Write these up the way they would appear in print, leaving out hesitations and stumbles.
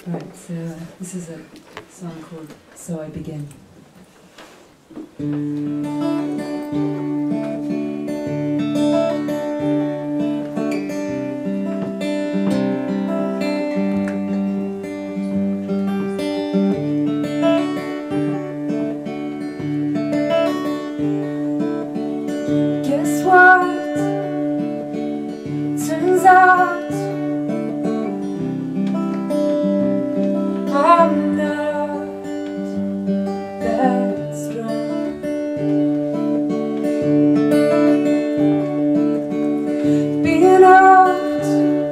Right, so this is a song called So I Begin. Guess what? Turns out I'm not that strong. Being out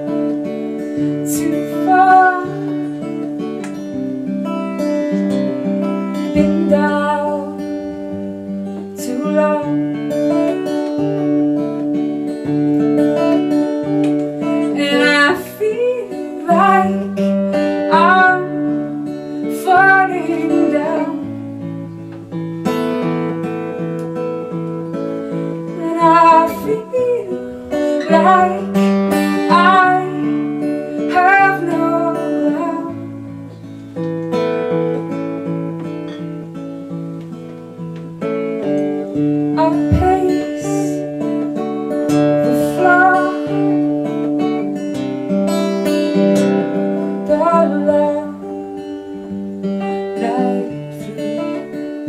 too far, been down too long. And I feel like I'm falling down, and I feel like I have no ground. I pace the floor, the long night through.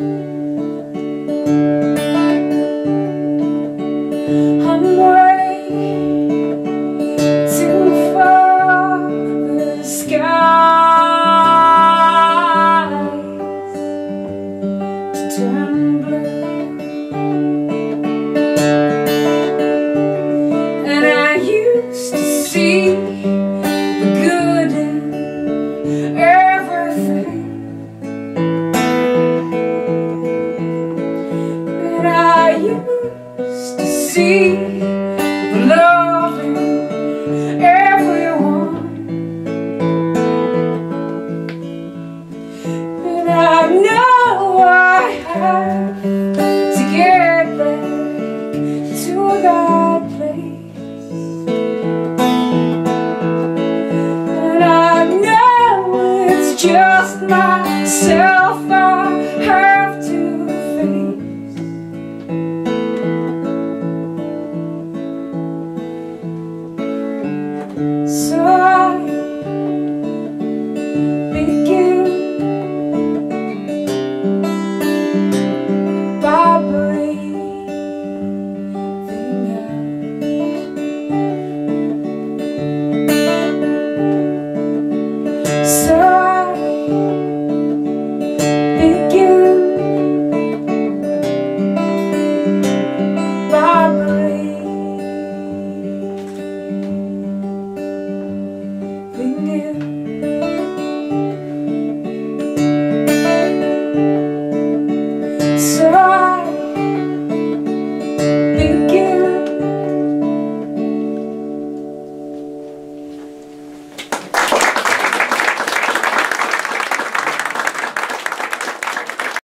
I'm way too far, the skies to turn blue, and I used to see the good in everything, and I used to see the love in everyone, and I know I have to get back to that place, and I know it's just myself